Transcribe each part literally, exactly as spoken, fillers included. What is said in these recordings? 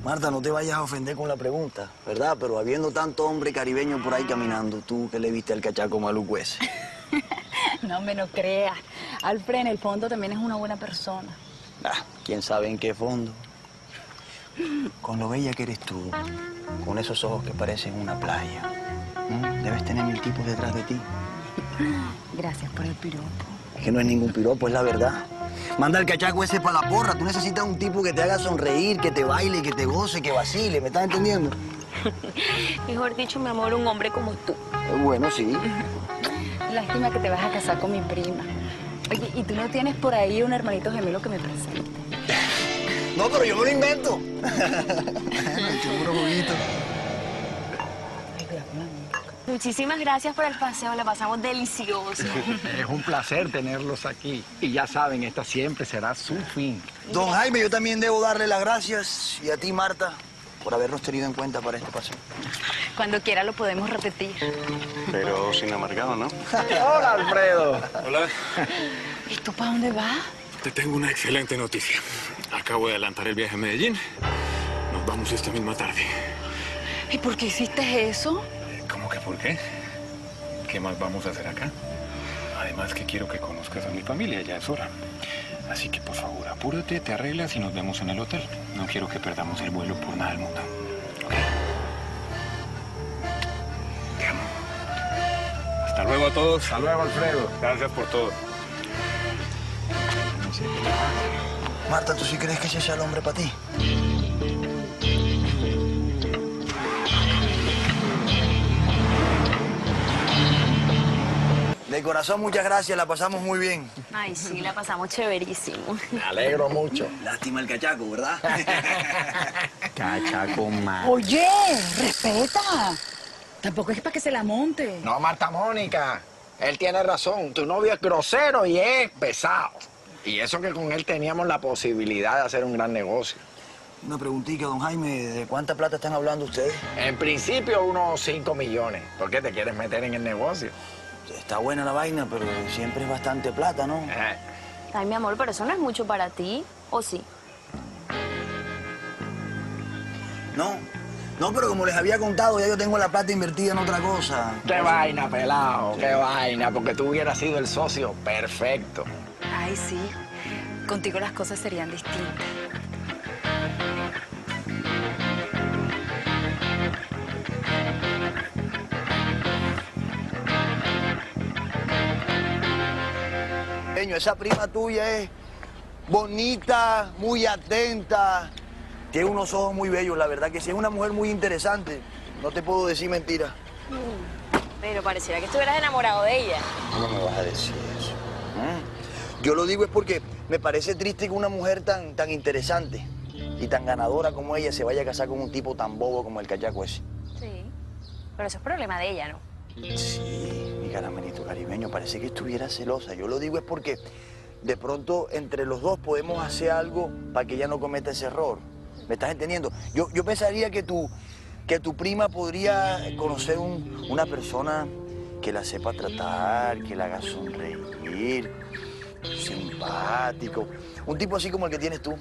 Marta, no te vayas a ofender con la pregunta, ¿verdad? Pero habiendo tanto hombre caribeño por ahí caminando, ¿tú qué le viste al cachaco maluco ese? No me lo creas. Alfred, en el fondo, también es una buena persona. Ah, quién sabe en qué fondo. Con lo bella que eres tú, con esos ojos que parecen una playa, ¿no? Debes tener mil tipos detrás de ti. Gracias por el piropo. Es que no es ningún piropo, es la verdad. Manda al cachaco ese para la porra. Tú necesitas un tipo que te haga sonreír, que te baile, que te goce, que vacile. ¿Me estás entendiendo? Mejor dicho, mi amor, un hombre como tú. Eh, bueno, sí. Lástima que te vas a casar con mi prima. Oye, ¿y tú no tienes por ahí un hermanito gemelo que me presente? No, pero yo me lo invento. Seguro juguito. Ay, cuidado con la música. Muchísimas gracias por el paseo, la pasamos delicioso. Es un placer tenerlos aquí. Y ya saben, esta siempre será su fin. Don Jaime, yo también debo darle las gracias. Y a ti, Marta, por habernos tenido en cuenta para este paseo. Cuando quiera lo podemos repetir. Pero sin amargado, ¿no? Hola, Alfredo. Hola. ¿Y tú para dónde vas? Te tengo una excelente noticia. Acabo de adelantar el viaje a Medellín. Nos vamos esta misma tarde. ¿Y por qué hiciste eso? ¿Cómo que por qué? ¿Qué más vamos a hacer acá? Además que quiero que conozcas a mi familia, ya es hora. Así que, por favor, apúrate, te arreglas y nos vemos en el hotel. No quiero que perdamos el vuelo por nada del mundo. ¿Ok? Te amo. Hasta luego a todos. Hasta luego, Alfredo. Gracias por todo. Marta, ¿tú sí crees que ese sea el hombre para ti? De corazón, muchas gracias. La pasamos muy bien. Ay, sí, la pasamos chéverísimo. Me alegro mucho. Lástima el cachaco, ¿verdad? Cachaco más. Oye, respeta. Tampoco es para que se la monte. No, Marta Mónica. Él tiene razón. Tu novio es grosero y es pesado. Y eso que con él teníamos la posibilidad de hacer un gran negocio. Una preguntita, don Jaime. ¿De cuánta plata están hablando ustedes? En principio, unos cinco millones. ¿Por qué te quieres meter en el negocio? Está buena la vaina, pero siempre es bastante plata, ¿no? Eh. Ay, mi amor, pero eso no es mucho para ti, ¿o sí? No. No, pero como les había contado, ya yo tengo la plata invertida en otra cosa. Qué vaina, pelado, qué vaina, porque tú hubieras sido el socio perfecto. Ay, sí. Contigo las cosas serían distintas. Esa prima tuya es bonita, muy atenta, tiene unos ojos muy bellos, la verdad que sí, es una mujer muy interesante. No te puedo decir mentira. Pero pareciera que estuvieras enamorado de ella. ¿Cómo me vas a decir eso? ¿Mm? Yo lo digo es porque me parece triste que una mujer tan, tan interesante y tan ganadora como ella se vaya a casar con un tipo tan bobo como el cachaco ese. Sí, pero eso es problema de ella, ¿no? Sí, mi caramelito caribeño, parece que estuviera celosa. Yo lo digo es porque de pronto entre los dos podemos hacer algo para que ella no cometa ese error. ¿Me estás entendiendo? Yo, yo pensaría que tu, que tu prima podría conocer un, una persona que la sepa tratar, que la haga sonreír, simpático. Un tipo así como el que tienes tú.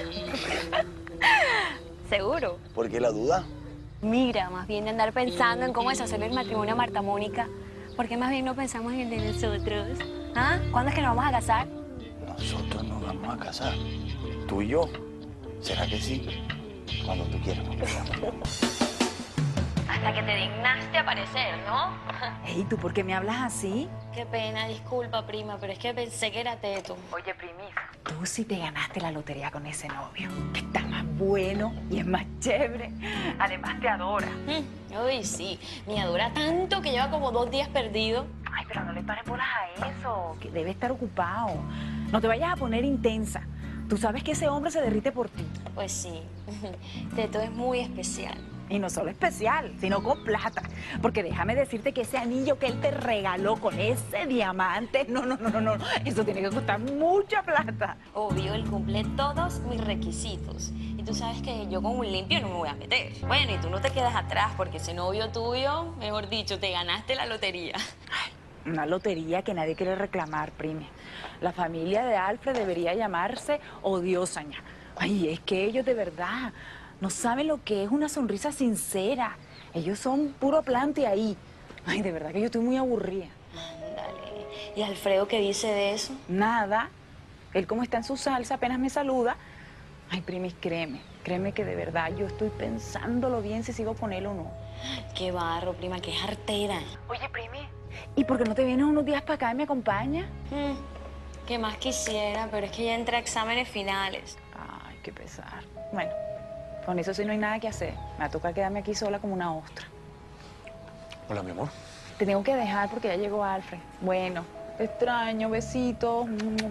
¿Seguro? ¿Por qué la duda? Mira, más bien de andar pensando en cómo deshacerle el matrimonio a Marta Mónica, ¿por qué más bien no pensamos en el de nosotros? ¿Ah? ¿Cuándo es que nos vamos a casar? Nosotros nos vamos a casar. Tú y yo. ¿Será que sí? Cuando tú quieras nos casamos. Hasta que te dignaste a aparecer, ¿no? Ey, ¿tú por qué me hablas así? Qué pena, disculpa, prima, pero es que pensé que era teto. Oye, primita, tú sí te ganaste la lotería con ese novio, que está más bueno y es más chévere. Además, te adora. Mm, uy, sí, me adora tanto que lleva como dos días perdido. Ay, pero no le pares bolas a eso, que debe estar ocupado. No te vayas a poner intensa. Tú sabes que ese hombre se derrite por ti. Pues sí, Teto es muy especial. Y no solo especial, sino con plata. Porque déjame decirte que ese anillo que él te regaló con ese diamante, no, no, no, no, no, eso tiene que costar mucha plata. Obvio, él cumple todos mis requisitos. Y tú sabes que yo con un limpio no me voy a meter. Bueno, y tú no te quedas atrás porque ese novio tuyo, mejor dicho, te ganaste la lotería. Ay, una lotería que nadie quiere reclamar, prime. La familia de Alfred debería llamarse Odiosaña. Ay, es que ellos de verdad No saben lo que es una sonrisa sincera. Ellos son puro plante ahí. Ay, de verdad que yo estoy muy aburrida. Ándale. ¿Y Alfredo qué dice de eso? Nada. Él como está en su salsa, apenas me saluda. Ay, primis, créeme. Créeme que de verdad yo estoy pensándolo bien si sigo con él o no. Qué barro, prima, qué jartera. Oye, primi, ¿y por qué no te vienes unos días para acá y me acompañas? Mm, qué más quisiera, pero es que ya entré a exámenes finales. Ay, qué pesar. Bueno, con eso sí no hay nada que hacer. Me va a tocar quedarme aquí sola como una ostra. Hola, mi amor. Te tengo que dejar porque ya llegó Alfred. Bueno, te extraño, besitos.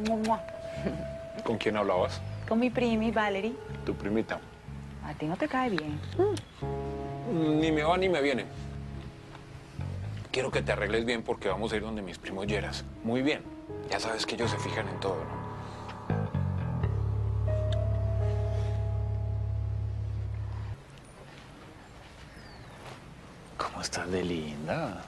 ¿Con quién hablabas? Con mi primi, Valerie. Tu primita. A ti no te cae bien. Ni me va ni me viene. Quiero que te arregles bien porque vamos a ir donde mis primos Lleras. Muy bien. Ya sabes que ellos se fijan en todo, ¿no? ¿Cómo estás de linda?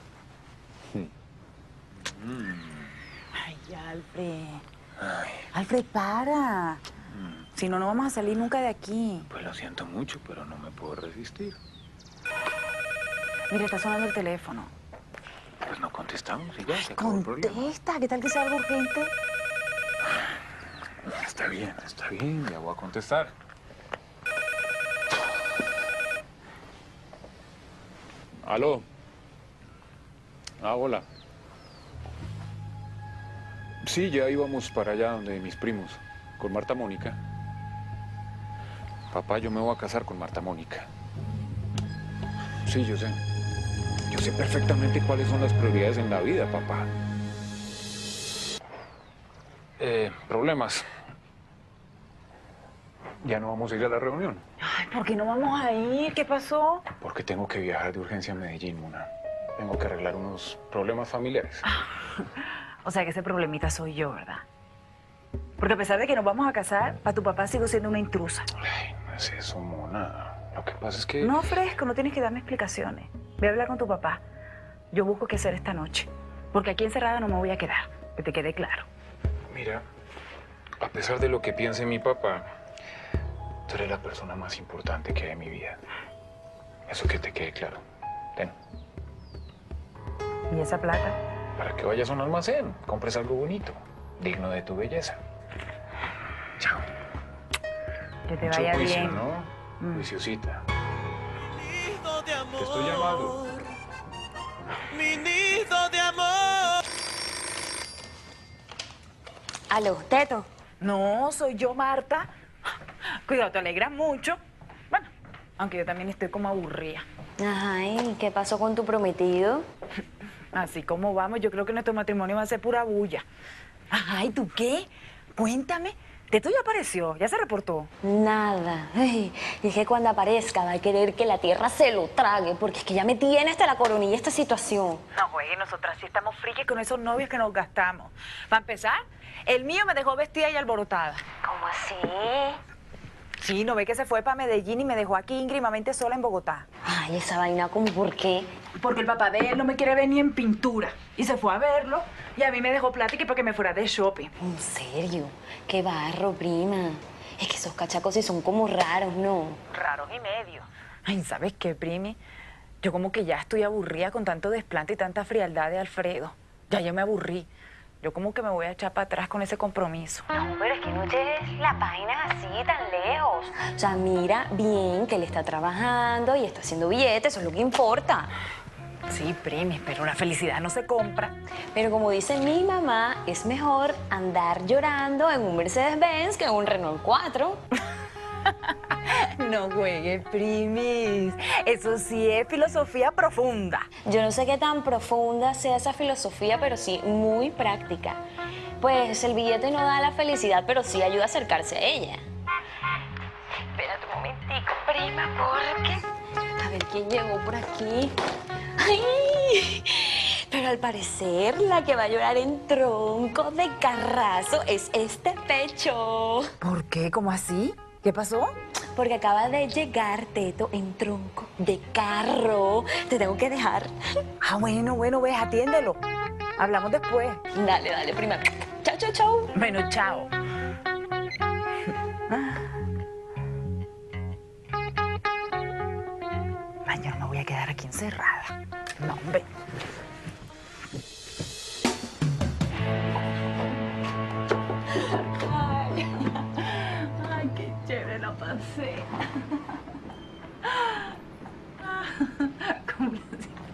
Ay, Alfred. Ay, Alfred, para. Si no, no vamos a salir nunca de aquí. Pues lo siento mucho, pero no me puedo resistir. Mira, está sonando el teléfono. Pues no contestamos y ya se acabó el problema. Contesta, ¿qué tal que sea algo urgente? Está bien, está bien, ya voy a contestar. ¿Aló? Ah, hola. Sí, ya íbamos para allá donde mis primos, con Marta Mónica. Papá, yo me voy a casar con Marta Mónica. Sí, yo sé. Yo sé perfectamente cuáles son las prioridades en la vida, papá. Eh, problemas. Ya no vamos a ir a la reunión. Ay, ¿por qué no vamos a ir? ¿Qué pasó? Porque tengo que viajar de urgencia a Medellín, Mona. Tengo que arreglar unos problemas familiares. O sea que ese problemita soy yo, ¿verdad? Porque a pesar de que nos vamos a casar, para tu papá sigo siendo una intrusa. Ay, no es eso, Mona. Lo que pasa es que... No, Fresco, no tienes que darme explicaciones. Ve a hablar con tu papá. Yo busco qué hacer esta noche. Porque aquí encerrada no me voy a quedar. Que te quede claro. Mira, a pesar de lo que piense mi papá, tú eres la persona más importante que hay en mi vida. Eso que te quede claro. Ten. ¿Y esa plata? Para que vayas a un almacén, compres algo bonito, digno de tu belleza. Chao. Que te Mucho vaya juicio, bien. ¿no? Mm. Juiciosita. Nido de amor, Te estoy llamando. mi nido de amor. Aló, Teto. No, soy yo, Marta. Cuidado, te alegras mucho. Bueno, aunque yo también estoy como aburrida. Ajá, ¿y qué pasó con tu prometido? Así como vamos, yo creo que nuestro matrimonio va a ser pura bulla. Ajá, ¿y tú qué? Cuéntame. ¿Teto ya apareció? ¿Ya se reportó? Nada. Ay, es que cuando aparezca va a querer que la tierra se lo trague, porque es que ya me tiene hasta la coronilla esta situación. No, juegue, nosotras sí estamos frikis con esos novios que nos gastamos. Para empezar, el mío me dejó vestida y alborotada. ¿Cómo así? Sí, ¿no ve que se fue para Medellín y me dejó aquí íngrimamente sola en Bogotá? Ay, esa vaina, ¿cómo por qué? Porque el papá de él no me quiere ver ni en pintura. Y se fue a verlo y a mí me dejó plática para que me fuera de shopping. ¿En serio? Qué barro, prima. Es que esos cachacos sí son como raros, ¿no? Raros y medio. Ay, ¿sabes qué, primi? Yo como que ya estoy aburrida con tanto desplante y tanta frialdad de Alfredo. Ya yo me aburrí. Yo como que me voy a echar para atrás con ese compromiso. No, pero es que no lleves la página así tan lejos. O sea, mira bien que él está trabajando y está haciendo billetes, eso es lo que importa. Sí, primi, pero la felicidad no se compra. Pero como dice mi mamá, es mejor andar llorando en un Mercedes-Benz que en un Renault cuatro. No juegue, primis. Eso sí es filosofía profunda. Yo no sé qué tan profunda sea esa filosofía, pero sí muy práctica. Pues el billete no da la felicidad, pero sí ayuda a acercarse a ella. Espérate un momentico, prima, porque... A ver quién llegó por aquí. ¡Ay! Pero al parecer la que va a llorar en tronco de carrazo es este pecho. ¿Por qué? ¿Cómo así? ¿Qué pasó? Porque acaba de llegar Teto en tronco de carro. Te tengo que dejar. Ah, bueno, bueno, ves, atiéndelo. Hablamos después. Dale, dale, prima. Chao, chao, chao. Bueno, chao. voy a quedar aquí encerrada. No, hombre. Ay, ay, qué chévere la pasé. ¿Cómo lo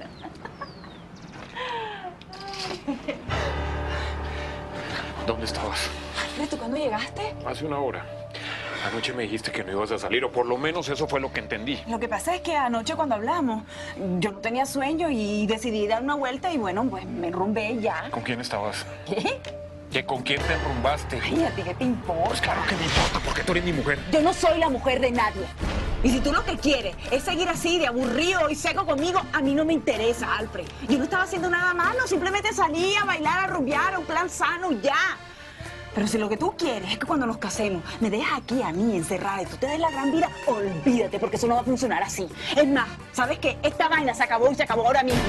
¿Dónde estabas? Alfred, ¿tú cuándo llegaste? Hace una hora. Anoche me dijiste que no ibas a salir, o por lo menos eso fue lo que entendí. Lo que pasa es que anoche cuando hablamos, yo no tenía sueño y decidí dar una vuelta y bueno, pues me enrumbé ya. ¿Con quién estabas? ¿Qué? ¿Que con quién te enrumbaste? Ay, ¿a ti qué te importa? Pues claro que me importa, porque tú eres mi mujer. Yo no soy la mujer de nadie. Y si tú lo que quieres es seguir así, de aburrido y seco conmigo, a mí no me interesa, Alfred. Yo no estaba haciendo nada malo, simplemente salí a bailar, a rumbear, a un plan sano y ya. Pero si lo que tú quieres es que cuando nos casemos me dejes aquí a mí encerrada y tú te des la gran vida, olvídate, porque eso no va a funcionar así. Es más, ¿sabes qué? Esta vaina se acabó y se acabó ahora mismo.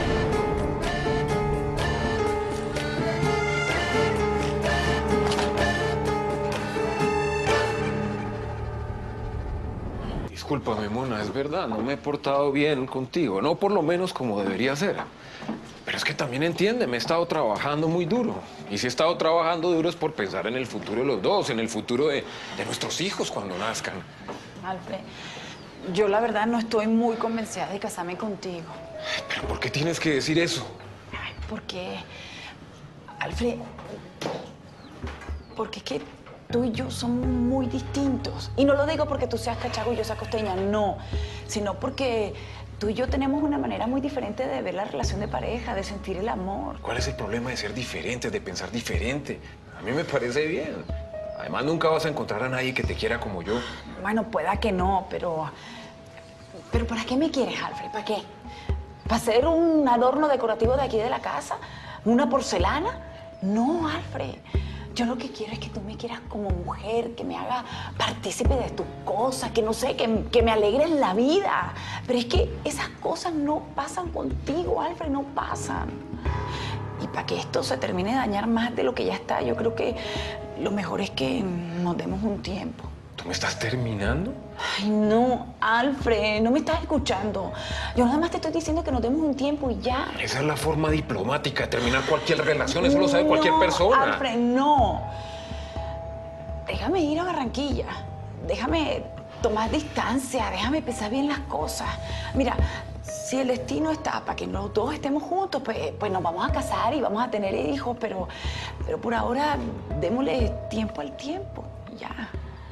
Discúlpame, Mona, es verdad, no me he portado bien contigo, no por lo menos como debería ser. Pero es que también entiende, me he estado trabajando muy duro. Y si he estado trabajando duro es por pensar en el futuro de los dos, en el futuro de, de nuestros hijos cuando nazcan. Alfred, yo la verdad no estoy muy convencida de casarme contigo. ¿Pero por qué tienes que decir eso? Ay, porque, Alfred, porque es que tú y yo somos muy distintos. Y no lo digo porque tú seas cachaco y yo sea costeña, no. Sino porque tú y yo tenemos una manera muy diferente de ver la relación de pareja, de sentir el amor. ¿Cuál es el problema de ser diferente, de pensar diferente? A mí me parece bien. Además, nunca vas a encontrar a nadie que te quiera como yo. Bueno, pueda que no, pero... ¿Pero para qué me quieres, Alfred? ¿Para qué? ¿Para ser un adorno decorativo de aquí de la casa? ¿Una porcelana? No, Alfred. Yo lo que quiero es que tú me quieras como mujer, que me haga partícipe de tus cosas, que no sé, que, que me alegres la vida. Pero es que esas cosas no pasan contigo, Alfred, no pasan. Y para que esto se termine de dañar más de lo que ya está, yo creo que lo mejor es que nos demos un tiempo. ¿Tú me estás terminando? Ay, no, Alfred, no me estás escuchando. Yo nada más te estoy diciendo que nos demos un tiempo y ya. Esa es la forma diplomática de terminar cualquier relación, eso lo sabe cualquier persona. No, Alfred, no. Déjame ir a Barranquilla. Déjame tomar distancia, déjame pensar bien las cosas. Mira, si el destino está para que los dos estemos juntos, pues, pues nos vamos a casar y vamos a tener hijos, pero, pero por ahora démosle tiempo al tiempo, ya.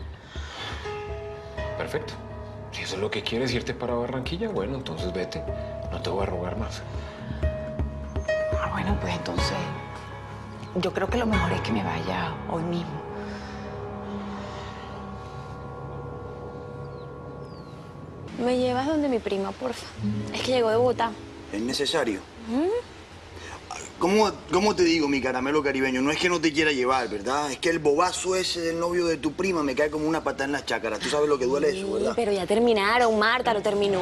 Perfecto. Si eso es lo que quieres, irte para Barranquilla, bueno, entonces vete. No te voy a rogar más. Ah, bueno, pues entonces yo creo que lo mejor es que me vaya hoy mismo. Me llevas donde mi prima, porfa. Es que llegó de Bogotá. ¿Es necesario? ¿Cómo, ¿Cómo te digo, mi caramelo caribeño? No es que no te quiera llevar, ¿verdad? Es que el bobazo ese del novio de tu prima me cae como una patada en las chácaras. Tú sabes lo que duele eso, ¿verdad? Sí, pero ya terminaron, Marta, lo terminó.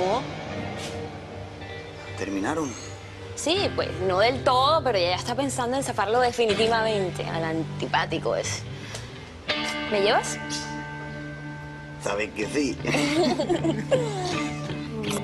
¿Terminaron? Sí, pues no del todo, pero ella ya está pensando en zafarlo definitivamente al antipático ese. ¿Me llevas? Sabes que sí.